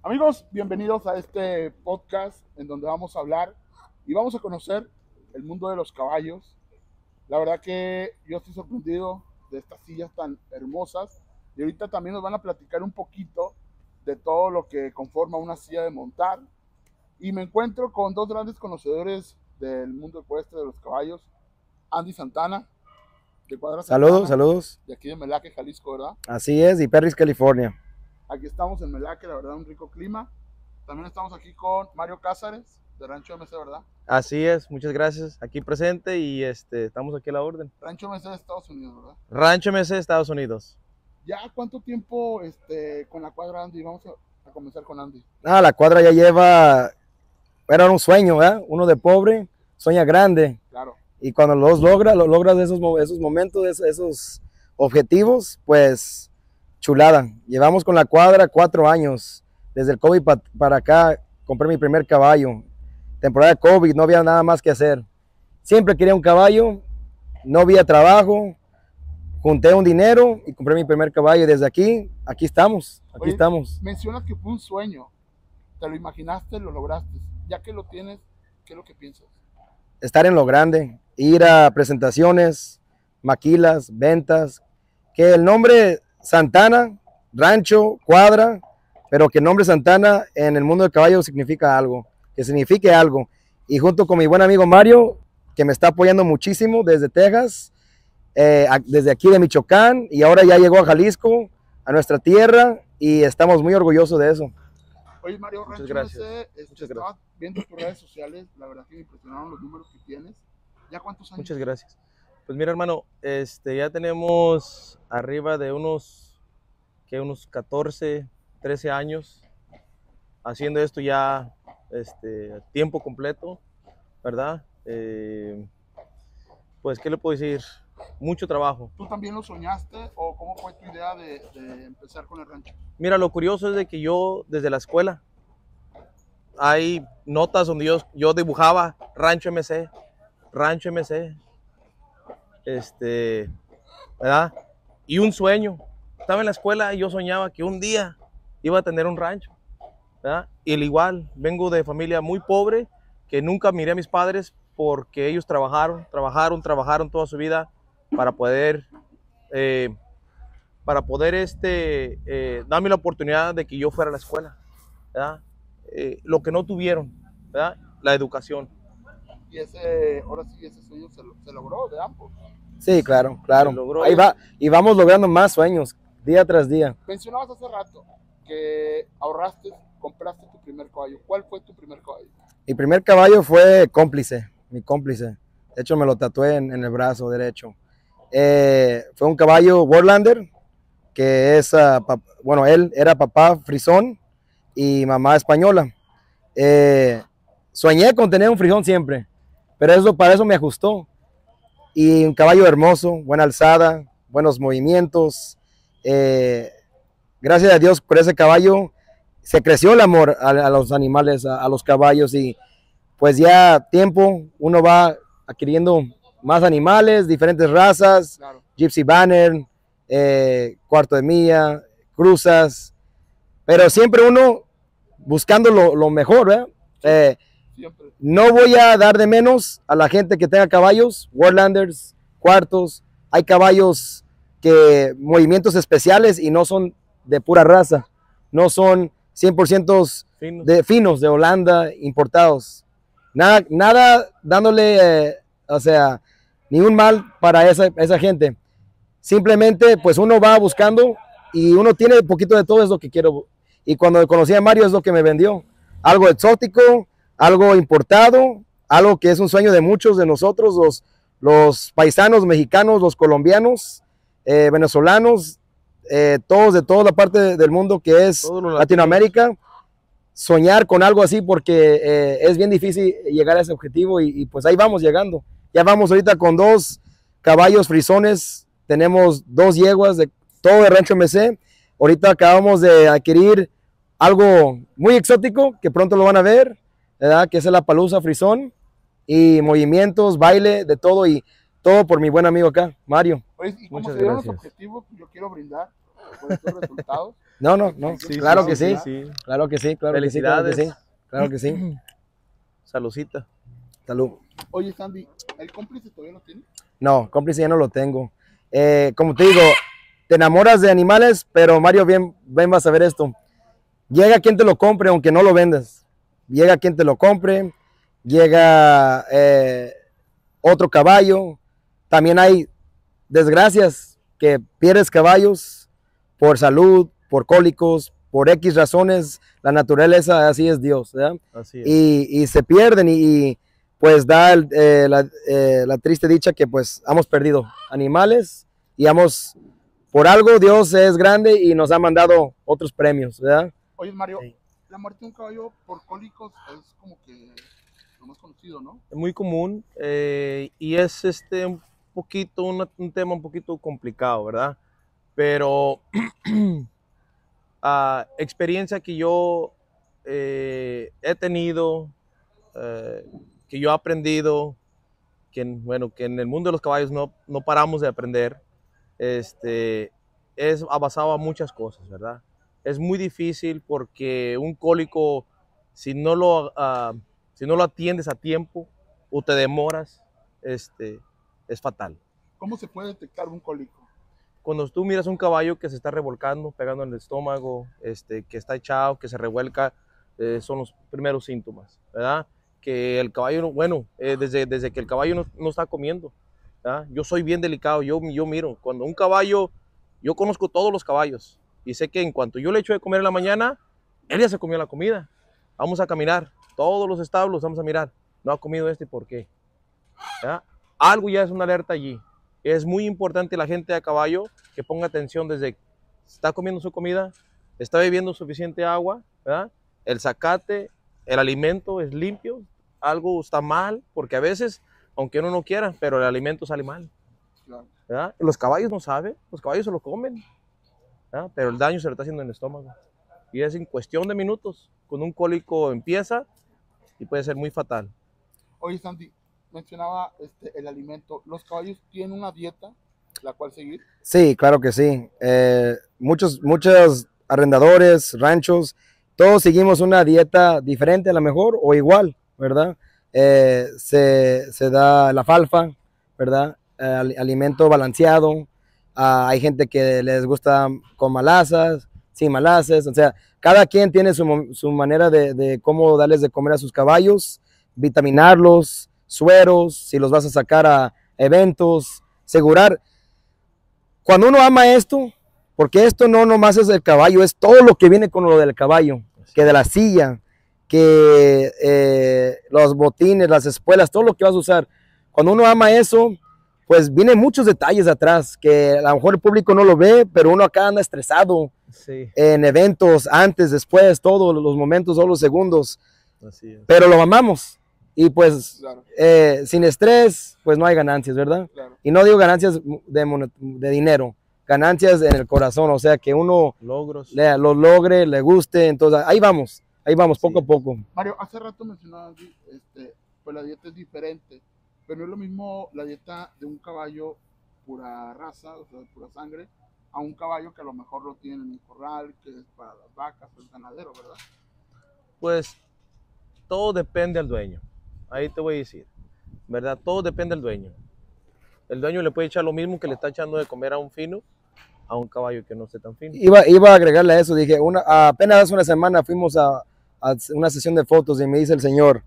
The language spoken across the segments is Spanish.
Amigos, bienvenidos a este podcast en donde vamos a hablar y vamos a conocer el mundo de los caballos. La verdad que yo estoy sorprendido de estas sillas tan hermosas y ahorita también nos van a platicar un poquito de todo lo que conforma una silla de montar. Y me encuentro con dos grandes conocedores del mundo ecuestre de los caballos, Andy Santana, de Cuadra Saludos, Santana, saludos. de aquí de Melaque, Jalisco, ¿verdad? Así es, y Perris, California. Aquí estamos en Melaque, la verdad, un rico clima. También estamos aquí con Mario Cázares, de Rancho MC, ¿verdad? Así es, muchas gracias. Aquí presente y estamos aquí a la orden. Rancho MC de Estados Unidos, ¿verdad? Rancho MC, Estados Unidos. ¿Ya cuánto tiempo con la cuadra, Andy? Vamos a comenzar con Andy. La cuadra ya lleva, era un sueño, ¿verdad? Uno de pobre, sueña grande. Claro. Y cuando lo logras esos momentos, esos objetivos, pues chulada. Llevamos con la cuadra 4 años. Desde el COVID para acá compré mi primer caballo. Temporada de COVID, no había nada más que hacer. Siempre quería un caballo, no había trabajo, junté un dinero y compré mi primer caballo. Y desde aquí estamos, Oye, estamos. mencionas que fue un sueño. ¿Te lo imaginaste, lo lograste? Ya que lo tienes, ¿qué es lo que piensas? Estar en lo grande, ir a presentaciones, maquilas, ventas, que el nombre Santana, rancho, cuadra, pero que el nombre Santana en el mundo del caballo significa algo, que signifique algo. Y junto con mi buen amigo Mario, que me está apoyando muchísimo desde Texas, desde aquí de Michoacán, y ahora ya llegó a Jalisco, a nuestra tierra, y estamos muy orgullosos de eso. Oye, Mario, Muchas Rancho gracias. MC, estaba viendo tus redes sociales, la verdad que me impresionaron los números que tienes. ¿Ya cuántos años? Muchas gracias. Pues mira, hermano, ya tenemos arriba de unos 14, 13 años haciendo esto ya tiempo completo, ¿verdad? Pues, ¿qué le puedo decir? Mucho trabajo. ¿Tú también lo soñaste o cómo fue tu idea de empezar con el rancho? Mira, lo curioso es de que yo desde la escuela hay notas donde yo dibujaba Rancho MC, ¿verdad? Y un sueño. Estaba en la escuela y yo soñaba que un día iba a tener un rancho, ¿verdad? Y el igual, vengo de familia muy pobre, que nunca miré a mis padres porque ellos trabajaron toda su vida para poder darme la oportunidad de que yo fuera a la escuela, ¿verdad? Lo que no tuvieron, ¿verdad? La educación. Y ahora sí, ese sueño se logró de ambos. Sí, claro, claro. Se logró. Ahí va, y vamos logrando más sueños, día tras día. Mencionabas hace rato que ahorraste, compraste tu primer caballo. ¿Cuál fue tu primer caballo? Mi primer caballo fue Cómplice, mi Cómplice. De hecho, me lo tatué en el brazo derecho. Fue un caballo Warlander, que es, bueno, él era papá frisón y mamá española. Soñé con tener un frisón siempre, pero para eso me ajustó. Y un caballo hermoso, buena alzada, buenos movimientos. Gracias a Dios por ese caballo se creció el amor a los animales, a los caballos, y pues ya tiempo uno va adquiriendo más animales, diferentes razas, Claro. Gypsy Banner, cuarto de milla, cruzas, pero siempre uno buscando lo mejor, ¿verdad? Siempre. No voy a dar de menos a la gente que tenga caballos, Warlanders, cuartos. Hay caballos que movimientos especiales y no son de pura raza, no son 100% finos de Holanda, importados. Nada dándole, o sea, ni un mal para esa gente. Simplemente, pues uno va buscando y uno tiene un poquito de todo, es lo que quiero. Y cuando conocí a Mario es lo que me vendió. Algo exótico, algo importado, algo que es un sueño de muchos de nosotros, los paisanos mexicanos, los colombianos, venezolanos, todos de toda la parte del mundo que es Latinoamérica, soñar con algo así porque es bien difícil llegar a ese objetivo y pues ahí vamos llegando. Ya vamos ahorita con 2 caballos frisones, tenemos 2 yeguas de todo de Rancho MC. Ahorita acabamos de adquirir algo muy exótico que pronto lo van a ver, ¿verdad? Que es el Appaloosa frisón, y movimientos, baile, de todo, y todo por mi buen amigo acá, Mario. Oye, y como Muchas se dieron los gracias. objetivos, yo quiero brindar por estos resultados. No, no, no. Sí, Claro sí, que sí. sí. Claro que sí, claro que sí, claro que Felicidades. sí. Claro que sí. Salucita. Salud. Oye, Sandy, ¿el cómplice todavía lo tiene? No, cómplice ya no lo tengo. Como te digo, te enamoras de animales, pero Mario, bien vas a ver esto. Llega quien te lo compre, aunque no lo vendas. Llega quien te lo compre, llega otro caballo. También hay desgracias que pierdes caballos por salud, por cólicos, por X razones. La naturaleza, así es Dios, ¿verdad? Así es. Y se pierden y pues da la triste dicha que pues hemos perdido animales y por algo Dios es grande y nos ha mandado otros premios, ¿verdad? Oye, Mario, Sí. la muerte de un caballo por cólicos es como que lo más conocido, ¿no? Es muy común y es un poquito, un tema un poquito complicado, ¿verdad? Pero experiencia que yo he tenido, que yo he aprendido, bueno, que en el mundo de los caballos no paramos de aprender, es basado a muchas cosas, ¿verdad? Es muy difícil porque un cólico, si si no lo atiendes a tiempo o te demoras, es fatal. ¿Cómo se puede detectar un cólico? Cuando tú miras un caballo que se está revolcando, pegando en el estómago, que está echado, que se revuelca, son los primeros síntomas, ¿verdad? Que el caballo, bueno, desde que el caballo no está comiendo, ¿verdad? Yo soy bien delicado, yo miro, cuando un caballo, yo conozco todos los caballos y sé que en cuanto yo le echo de comer en la mañana, él ya se comió la comida. Vamos a caminar, todos los establos, vamos a mirar, no ha comido ¿por qué? ¿Verdad? Algo ya es una alerta allí. Es muy importante la gente a caballo que ponga atención desde que está comiendo su comida, está bebiendo suficiente agua, ¿verdad? El zacate, el alimento es limpio, algo está mal, porque a veces, aunque uno no quiera, pero el alimento sale mal, Claro. ¿verdad? Los caballos no saben, los caballos se lo comen, ¿verdad? Pero el daño se lo está haciendo en el estómago. Y es en cuestión de minutos, con un cólico empieza y puede ser muy fatal. Oye, Sandy, mencionaba el alimento. ¿Los caballos tienen una dieta la cual seguir? Sí, claro que sí. Muchos arrendadores, ranchos, todos seguimos una dieta diferente a lo mejor o igual, ¿verdad? Se da la alfalfa, ¿verdad? Alimento balanceado. Hay gente que les gusta con malazas, sin malazas, o sea, cada quien tiene su manera de cómo darles de comer a sus caballos, vitaminarlos, sueros, si los vas a sacar a eventos, asegurar. Cuando uno ama esto, porque esto no nomás es el caballo, es todo lo que viene con lo del caballo, que de la silla, que los botines, las espuelas, todo lo que vas a usar. Cuando uno ama eso, pues vienen muchos detalles atrás, que a lo mejor el público no lo ve, pero uno acá anda estresado Sí, en eventos, antes, después, todos los momentos, todos los segundos, así es. pero lo amamos. Y pues Claro, sin estrés, pues no hay ganancias, ¿verdad? claro. Y no digo ganancias de dinero, ganancias en el corazón, o sea, que uno Logros. lo logre, le guste, entonces ahí vamos, poco a poco. Mario, hace rato mencionabas, pues la dieta es diferente, pero no es lo mismo la dieta de un caballo pura raza, o sea, de pura sangre, a un caballo que a lo mejor lo tienen en un corral, que es para las vacas, el ganadero, ¿verdad? Pues todo depende del dueño. Ahí te voy a decir, ¿verdad? Todo depende del dueño. El dueño le puede echar lo mismo que le está echando de comer a un fino, a un caballo que no esté tan fino. Iba a agregarle a eso, dije, apenas hace una semana fuimos a una sesión de fotos y me dice el señor,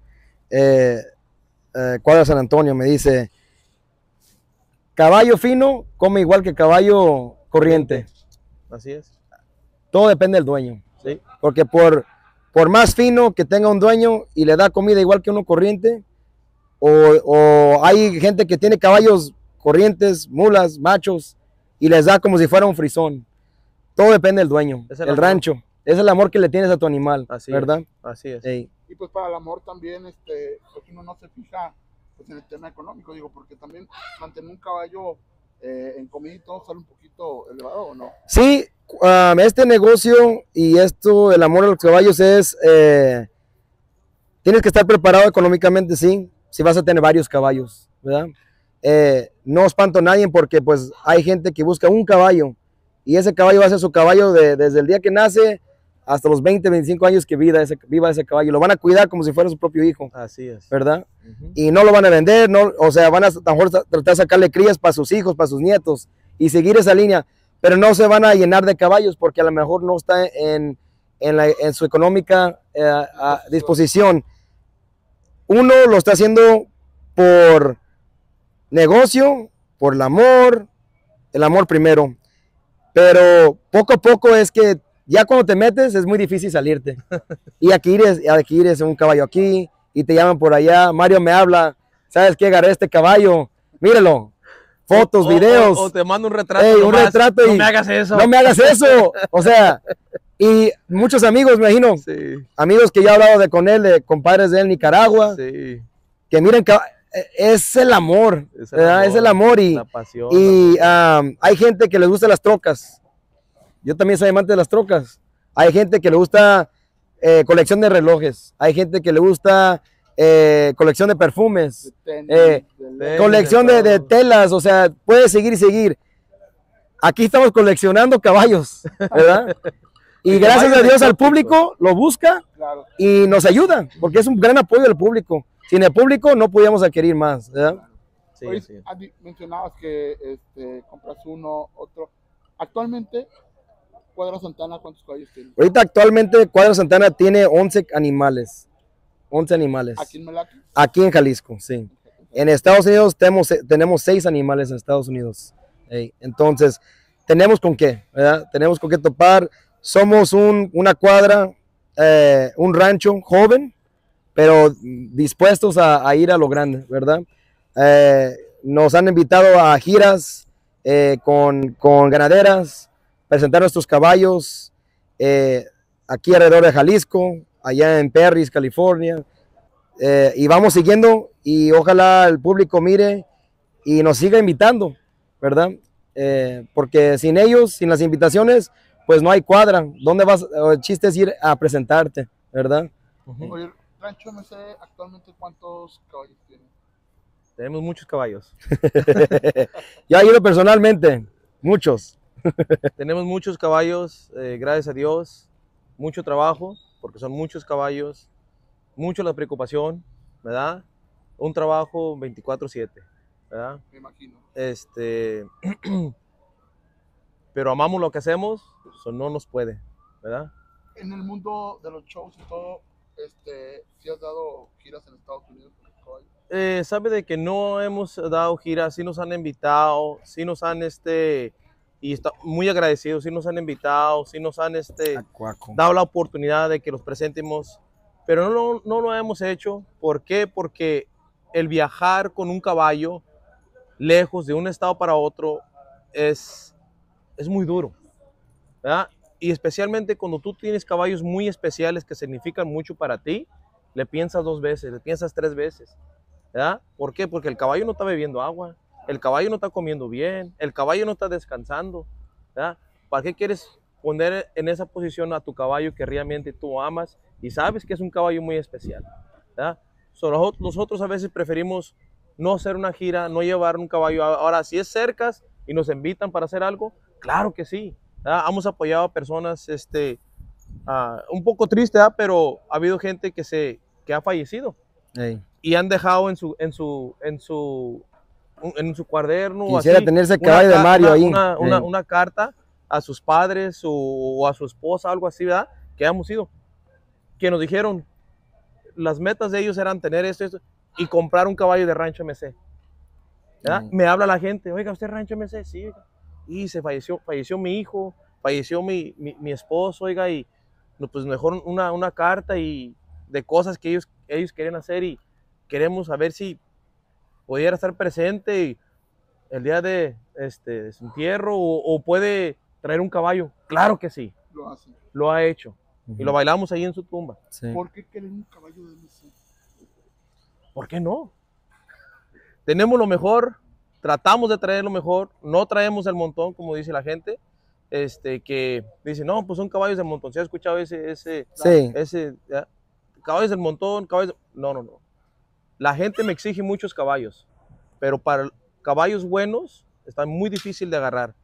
Cuadra San Antonio, me dice, caballo fino come igual que caballo corriente. Así es. Todo depende del dueño. Sí. Porque por más fino que tenga un dueño y le da comida igual que uno corriente, o hay gente que tiene caballos corrientes, mulas, machos, y les da como si fuera un frisón. Todo depende del dueño, Es el el amor. rancho. Es el amor que le tienes a tu animal, Así ¿verdad? es. Así es. Ey. Y pues para el amor también, pues uno no se fija pues, en el tema económico, digo, porque también mantener un caballo en comida y todo sale un poquito elevado, ¿o no? Sí, este negocio y esto, el amor a los caballos es, tienes que estar preparado económicamente, sí, si vas a tener varios caballos, ¿verdad? No espanto a nadie porque pues hay gente que busca un caballo y ese caballo va a ser su caballo desde el día que nace hasta los 20, 25 años que viva ese caballo. Lo van a cuidar como si fuera su propio hijo. Así es. ¿Verdad? Y no lo van a vender, no, o sea, van a mejor tratar de sacarle crías para sus hijos, para sus nietos y seguir esa línea, pero no se van a llenar de caballos porque a lo mejor no está en su económica disposición. Uno lo está haciendo por negocio, por el amor primero, pero poco a poco es que ya cuando te metes es muy difícil salirte. Y aquí eres un caballo aquí y te llaman por allá. Mario me habla, ¿sabes qué? Agarré este caballo, míralo. Fotos, videos. O te mando un retrato. Ey, un retrato no me hagas eso. No me hagas eso. O sea, y muchos amigos, me imagino. Sí. Amigos que ya he hablado con él, de compadres de él en Nicaragua. Sí. Que miren que es el amor. Es el amor y, la pasión, y hay gente que les gusta las trocas. Yo también soy amante de las trocas. Hay gente que le gusta colección de relojes. Hay gente que le gusta colección de perfumes. Colección de telas. O sea, puede seguir y seguir. Aquí estamos coleccionando caballos, ¿verdad? Y gracias a Dios al público lo busca y nos ayuda, porque es un gran apoyo del público. Sin el público no podíamos adquirir más, ¿verdad? Sí, Oye, sí. Andy, mencionabas que compras uno, otro. Actualmente, Cuadra Santana, ¿cuántos caballos tiene? Ahorita actualmente Cuadra Santana tiene 11 animales. 11 animales. ¿Aquí en Melaqui? Aquí en Jalisco, sí. En Estados Unidos tenemos 6 animales en Estados Unidos. Entonces, tenemos con qué, ¿verdad? Tenemos con qué topar. Somos una cuadra, un rancho joven, pero dispuestos a ir a lo grande, ¿verdad? Nos han invitado a giras con ganaderas, presentar nuestros caballos aquí alrededor de Jalisco, allá en Perris, California, y vamos siguiendo y ojalá el público mire y nos siga invitando, ¿verdad? Porque sin ellos, sin las invitaciones, pues no hay cuadra. ¿Dónde vas? El chiste es ir a presentarte, ¿verdad? Oye, Rancho MC, actualmente ¿cuántos caballos tiene? Tenemos muchos caballos. Yo he ido personalmente, muchos. Tenemos muchos caballos, gracias a Dios, mucho trabajo, porque son muchos caballos, mucho la preocupación, ¿verdad? Un trabajo 24/7, ¿verdad? Me imagino. Pero amamos lo que hacemos, eso no nos puede, ¿verdad? En el mundo de los shows y todo, ¿sí has dado giras en Estados Unidos con los caballos? Sabe de que no hemos dado giras, sí nos han invitado, sí nos han y está muy agradecidos, sí nos han invitado, sí nos han dado la oportunidad de que los presentemos, pero no lo hemos hecho. ¿Por qué? Porque el viajar con un caballo lejos de un estado para otro es muy duro, ¿verdad? Y especialmente cuando tú tienes caballos muy especiales que significan mucho para ti, le piensas 2 veces, le piensas 3 veces, ¿verdad? ¿Por qué? Porque el caballo no está bebiendo agua, el caballo no está comiendo bien, el caballo no está descansando, ¿verdad? ¿Para qué quieres poner en esa posición a tu caballo que realmente tú amas y sabes que es un caballo muy especial, ¿verdad? Nosotros a veces preferimos no hacer una gira, no llevar un caballo. Ahora, si es cercas y nos invitan para hacer algo, claro que sí, ¿verdad? Hemos apoyado a personas, un poco triste, ¿verdad? Pero ha habido gente que ha fallecido y han dejado en su cuaderno. Quisiera así, tener ese caballo de Mario ahí. Una carta a sus padres o a su esposa, algo así, ¿verdad? Que hemos ido, que nos dijeron, las metas de ellos eran tener esto y comprar un caballo de Rancho MC, ¿verdad? Me habla la gente, oiga, ¿usted es Rancho MC? Sí, oiga. Y falleció mi hijo, falleció mi esposo, oiga, y pues mejor una carta y de cosas que ellos querían hacer y queremos saber si pudiera estar presente el día de su entierro o puede traer un caballo. Claro que sí, Lo hace. lo ha hecho y lo bailamos ahí en su tumba. Sí. ¿Por qué quieren un caballo de MC? ¿Por qué no? Tenemos lo mejor, tratamos de traer lo mejor, no traemos el montón, como dice la gente, que dice, no, pues son caballos del montón. ¿Se ha escuchado ese caballos del montón, caballos? No. La gente me exige muchos caballos, pero para caballos buenos está muy difícil de agarrar.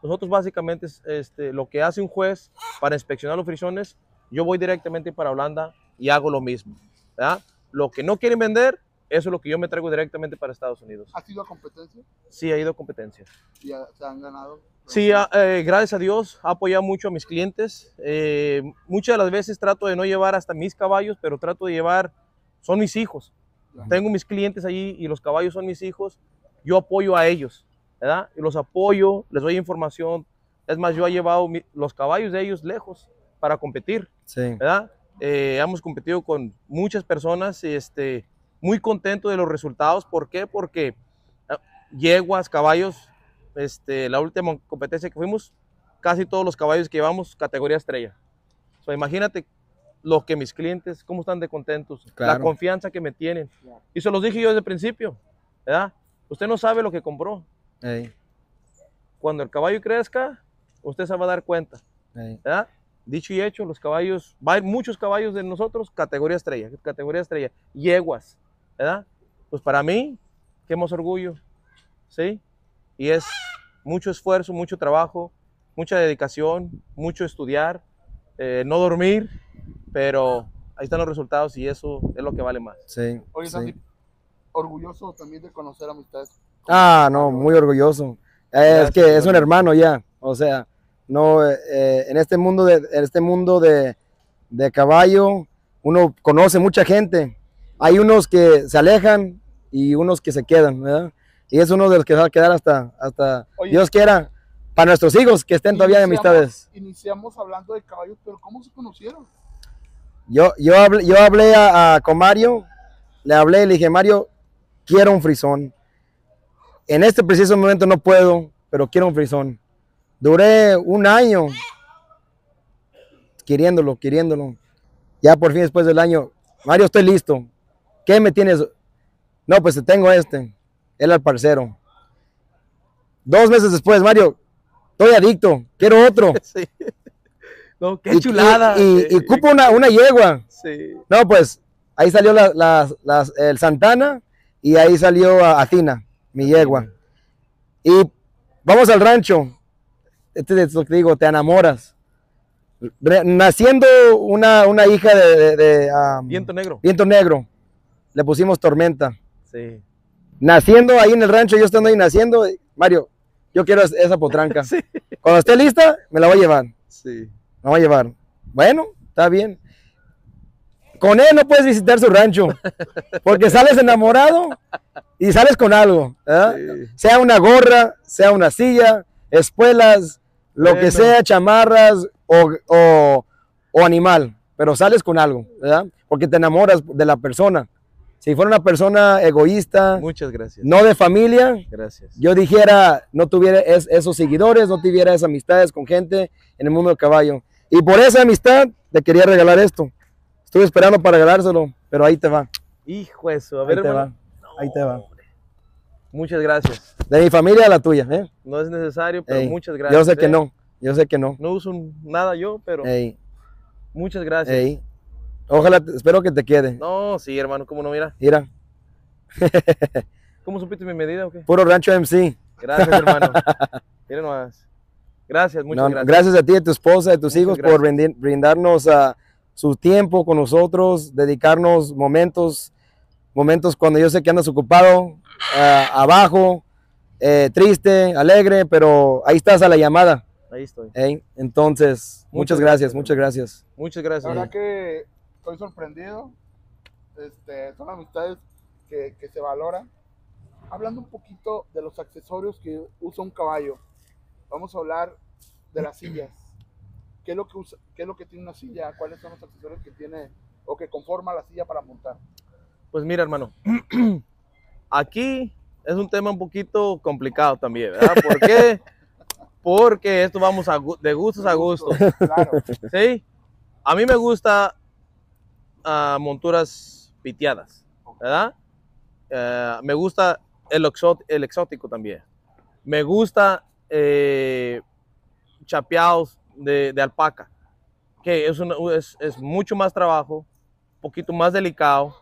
Nosotros básicamente lo que hace un juez para inspeccionar los frisones, yo voy directamente para Holanda y hago lo mismo, ¿verdad? Lo que no quieren vender, eso es lo que yo me traigo directamente para Estados Unidos. ¿Has ido a competencia? Sí, ha ido a competencia. ¿Y ya se han ganado? Sí, gracias a Dios, ha apoyado mucho a mis clientes. Muchas de las veces trato de no llevar hasta mis caballos, pero trato de llevar, son mis hijos. Tengo mis clientes allí y los caballos son mis hijos. Yo apoyo a ellos, ¿verdad? Y los apoyo, les doy información. Es más, yo he llevado los caballos de ellos lejos para competir, Sí. ¿verdad? Hemos competido con muchas personas, muy contento de los resultados. ¿Por qué? Porque yeguas, caballos, la última competencia que fuimos, casi todos los caballos que llevamos, categoría estrella. So, imagínate lo que mis clientes, cómo están de contentos, Claro. la confianza que me tienen. Y se los dije yo desde el principio, ¿verdad? Usted no sabe lo que compró. Ey, Cuando el caballo crezca, usted se va a dar cuenta, ey. ¿verdad? Dicho y hecho, los caballos, va a haber muchos caballos de nosotros, categoría estrella, yeguas, ¿verdad? Pues para mí, qué más orgullo, ¿sí? Y es mucho esfuerzo, mucho trabajo, mucha dedicación, mucho estudiar, no dormir, pero ahí están los resultados y eso es lo que vale más. Sí, Oye, sí. Santi, orgulloso también de conocer amistades. Ah, no, muy orgulloso. Gracias, Es que es un hermano. hermano ya. O sea, no, en este mundo de caballo, uno conoce mucha gente. Hay unos que se alejan y unos que se quedan, ¿verdad? Y es uno de los que va a quedar hasta Oye, Dios quiera, para nuestros hijos que estén todavía de amistades. Iniciamos hablando de caballos, pero ¿cómo se conocieron? Yo hablé con Mario, le hablé y le dije, Mario, quiero un frisón. En este preciso momento no puedo, pero quiero un frisón. Duré un año queriéndolo. Ya por fin después del año, Mario, estoy listo. ¿Qué me tienes? No, pues te tengo este. Él al parcero. 2 meses después, Mario, estoy adicto, quiero otro. Sí. No, qué chulada. Y cupo una yegua. Sí. No, pues ahí salió el Santana y ahí salió Athena, mi yegua. Y vamos al rancho. Es lo que digo, te enamoras. Naciendo una hija de Viento negro. Viento Negro, le pusimos Tormenta. Sí. Naciendo ahí en el rancho, yo estando ahí naciendo, Mario, yo quiero esa potranca. Sí. Cuando esté lista, me la voy a llevar. Sí. Me voy a llevar. Bueno, está bien. Con él no puedes visitar su rancho, porque sales enamorado y sales con algo, ¿verdad? Sí. Sea una gorra, sea una silla, espuelas, lo que Bueno. sea, chamarras o animal, pero sales con algo, ¿verdad? Porque te enamoras de la persona. Si fuera una persona egoísta, Muchas gracias. no de familia, Gracias. yo dijera, no tuviera esos seguidores, no tuviera esas amistades con gente en el mundo del caballo. Y por esa amistad te quería regalar esto. Estuve esperando para regalárselo, pero ahí te va. Hijo de eso. A ver, Ahí te hermano. va. Ahí te va. Muchas gracias. De mi familia a la tuya, ¿eh? No es necesario, pero Ey, muchas gracias. yo sé que no, yo sé que no. No uso nada yo, pero Ey, muchas gracias. ey. Ojalá, espero que te quede. No, sí, hermano, ¿cómo no? Mira. Mira, ¿Cómo supiste mi medida o qué? puro rancho MC. Gracias, hermano. Mira nomás. Gracias, muchas No, gracias. gracias a ti, a tu esposa, a tus Muchas hijos por brindarnos su tiempo con nosotros, dedicarnos momentos cuando yo sé que andas ocupado, abajo, triste, alegre, pero ahí estás a la llamada. Ahí estoy. Entonces, muchas gracias, muchas gracias. Muchas La gracias. verdad que estoy sorprendido. Son amistades que se valoran. Hablando un poquito de los accesorios que usa un caballo, vamos a hablar de las sillas. ¿Qué es lo que usa, qué es lo que tiene una silla? ¿Cuáles son los accesorios que tiene o que conforma la silla para montar? Pues mira, hermano, aquí es un tema un poquito complicado también, ¿verdad? ¿Por qué? Porque esto vamos de gustos a gustos, Claro. ¿sí? A mí me gusta monturas piteadas, ¿verdad? Me gusta el exótico también. Me gusta chapeados de alpaca, que es mucho más trabajo, un poquito más delicado.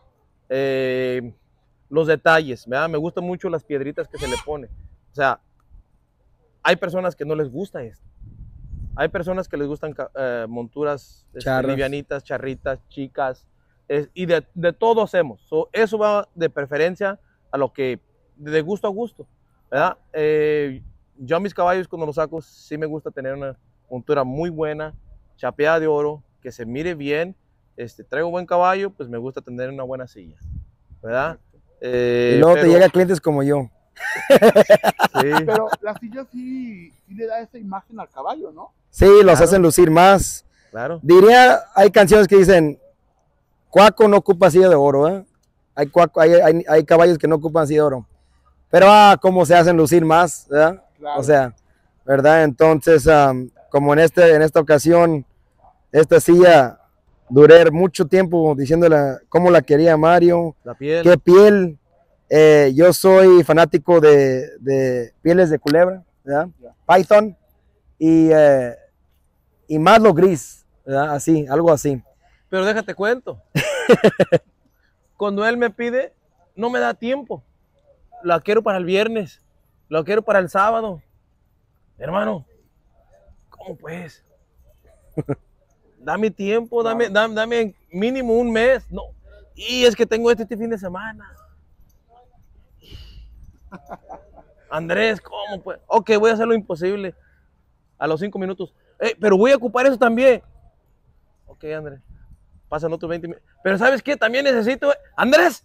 Los detalles, ¿verdad? Me gustan mucho las piedritas que se le pone. O sea, hay personas que no les gusta esto. Hay personas que les gustan monturas livianitas, charritas, chicas, y de todo hacemos. Eso va de preferencia a lo que, de gusto a gusto, ¿verdad? Yo a mis caballos cuando los saco sí me gusta tener una montura muy buena, chapeada de oro, que se mire bien. Traigo buen caballo, pues me gusta tener una buena silla, ¿verdad? Y luego te llega clientes como yo. Sí. Pero la silla sí le da esa imagen al caballo, ¿no? Sí, los hacen lucir más. Claro. Diría, hay canciones que dicen, Cuaco no ocupa silla de oro, ¿eh? Hay caballos que no ocupan silla de oro. Pero cómo se hacen lucir más, ¿verdad? Claro. O sea, ¿verdad? Entonces, como en esta ocasión, esta silla, duré mucho tiempo diciéndole cómo la quería Mario. La piel. Qué piel. Yo soy fanático de pieles de culebra, ¿verdad? Yeah. Python y más lo gris, ¿verdad? Así, algo así. Pero déjate cuento. Cuando él me pide, no me da tiempo. La quiero para el viernes, la quiero para el sábado. Hermano, ¿cómo pues? Dame tiempo, dame mínimo un mes. No. Y es que tengo este fin de semana. Andrés, ¿cómo pues? Ok, voy a hacer lo imposible. A los 5 minutos. Pero voy a ocupar eso también. Ok, Andrés. Pasan otros 20 minutos. Pero ¿sabes qué? También necesito... Andrés.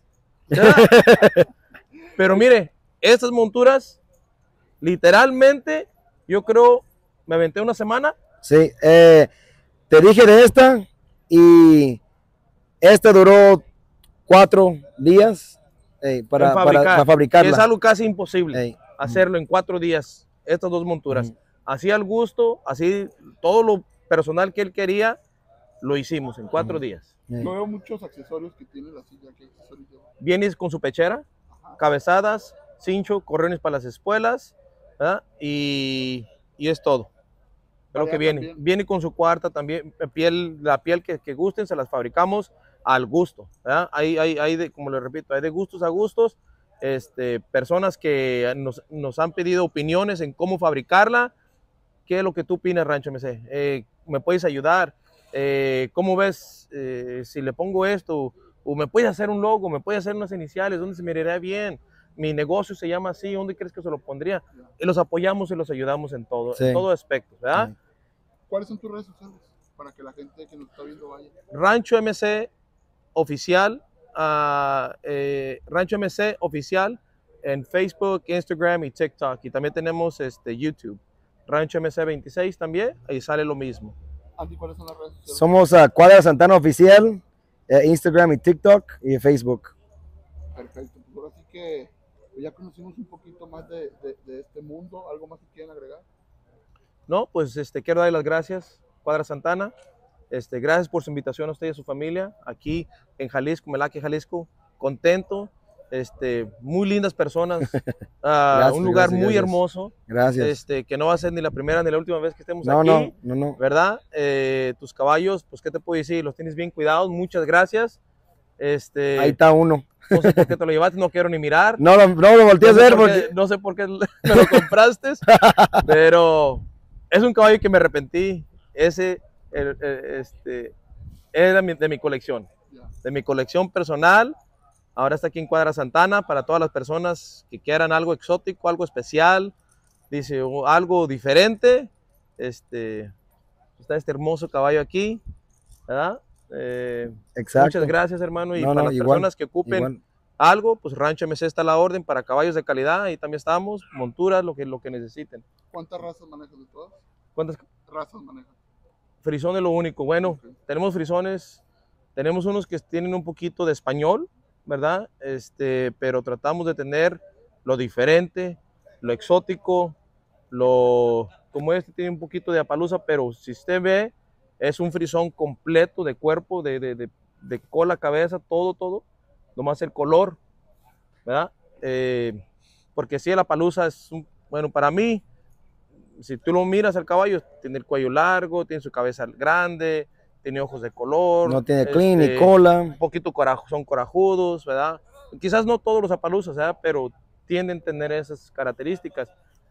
Pero mire, estas monturas, literalmente, yo creo, me aventé una semana. Sí, te dije de esta y esta duró 4 días para fabricarla. Es algo casi imposible hacerlo en 4 días, estas 2 monturas. Así al gusto, así todo lo personal que él quería, lo hicimos en 4 días. Yo veo muchos accesorios que tiene la silla. ¿Qué accesorios lleva? Viene con su pechera, cabezadas, cincho, correones para las espuelas, ¿verdad? Y es todo. Pero que viene. También. Viene con su cuarta también, la piel que gusten, se las fabricamos al gusto, ¿verdad? Hay como le repito, hay de gustos a gustos. Personas que nos han pedido opiniones en cómo fabricarla. ¿Qué es lo que tú opinas, Rancho MC? ¿Me puedes ayudar? ¿Cómo ves si le pongo esto? ¿O me puedes hacer un logo? ¿Me puedes hacer unas iniciales? ¿Dónde se miraría bien? Mi negocio se llama así, ¿dónde crees que se lo pondría? Y los apoyamos y los ayudamos en todo aspecto, ¿verdad? Sí. ¿Cuáles son tus redes sociales para que la gente que nos está viendo vaya? Rancho MC Oficial, Rancho MC Oficial en Facebook, Instagram y TikTok. Y también tenemos YouTube. Rancho MC 26 también, ahí sale lo mismo. Andy, ¿cuáles son las redes sociales? Somos Cuadra Santana Oficial, Instagram y TikTok y Facebook. Perfecto, pues ahora sí que ya conocimos un poquito más de este mundo. ¿Algo más que quieran agregar? No, pues quiero dar las gracias, Cuadra Santana. Gracias por su invitación a usted y a su familia aquí en Jalisco, Melaque, Jalisco. Contento, muy lindas personas, un lugar muy hermoso. Gracias. Que no va a ser ni la primera ni la última vez que estemos aquí. No. ¿Verdad? Tus caballos, pues, ¿qué te puedo decir? Los tienes bien cuidados, muchas gracias. Ahí está uno. No sé por qué te lo llevaste, no quiero ni mirar. No lo volteé a ver porque... No sé por qué me lo compraste, pero es un caballo que me arrepentí. Ese era de mi colección, de mi colección personal. Ahora está aquí en Cuadra Santana para todas las personas que quieran algo exótico, algo especial, dice, algo diferente. Está este hermoso caballo aquí, ¿verdad? Exacto. Muchas gracias, hermano. Y para las personas que ocupen algo, pues Rancho MC está a la orden para caballos de calidad. Ahí también estamos, monturas, lo que necesiten. ¿Cuántas razas manejan de todas? ¿Cuántas razas manejan? Frisón es lo único. Bueno, tenemos frisones, tenemos unos que tienen un poquito de español, ¿verdad? Pero tratamos de tener lo diferente, lo exótico, como tiene un poquito de apalusa, pero si usted ve, es un frisón completo de cuerpo, de cola, cabeza, todo, nomás el color, ¿verdad? Porque si el apalusa es, bueno, para mí, si tú lo miras al caballo, tiene el cuello largo, tiene su cabeza grande, tiene ojos de color. No tiene clean ni cola. Un poquito son corajudos, ¿verdad? Quizás no todos los apaluzas, ¿verdad? Pero tienden a tener esas características.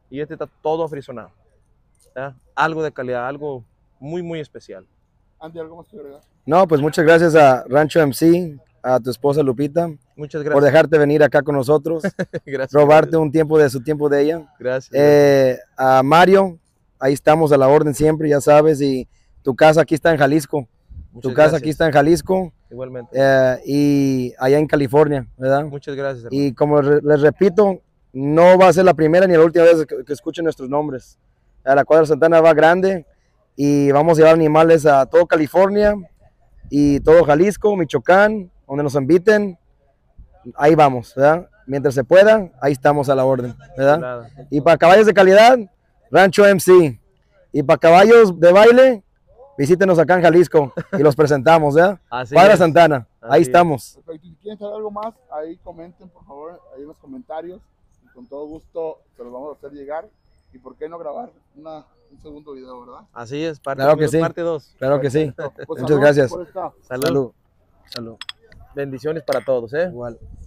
y este está todo afrisonado. ¿Ya? Algo de calidad, algo muy, muy especial. Andy, ¿algo más que agregar? No, pues muchas gracias a Rancho MC, a tu esposa Lupita, Muchas por gracias. dejarte venir acá con nosotros, Gracias. robarte un tiempo de su tiempo de ella. Gracias. A Mario, ahí estamos a la orden siempre, ya sabes, y tu casa aquí está en Jalisco. Muchas Tu casa gracias. aquí está en Jalisco Igualmente. y allá en California, ¿verdad? Muchas gracias, hermano. Y como les repito, no va a ser la primera ni la última vez que escuchen nuestros nombres. La Cuadra Santana va grande y vamos a llevar animales a todo California y todo Jalisco, Michoacán, donde nos inviten. Ahí vamos, ¿verdad? Mientras se pueda, ahí estamos a la orden, ¿verdad? Nada. Y para caballos de calidad, Rancho MC. Y para caballos de baile, visítenos acá en Jalisco y los presentamos, ¿verdad? Así Cuadra es. Santana, Así ahí es. estamos. Perfecto. Si quieren saber algo más, ahí comenten, por favor, ahí en los comentarios. Y con todo gusto se los vamos a hacer llegar. Y por qué no grabar un segundo video, ¿verdad? Así es, parte Claro que uno, sí. parte 2. Claro que sí. Perfecto. Pues Muchas saludos gracias. por esta Salud. Salud. Salud. Bendiciones para todos, ¿eh? Igual.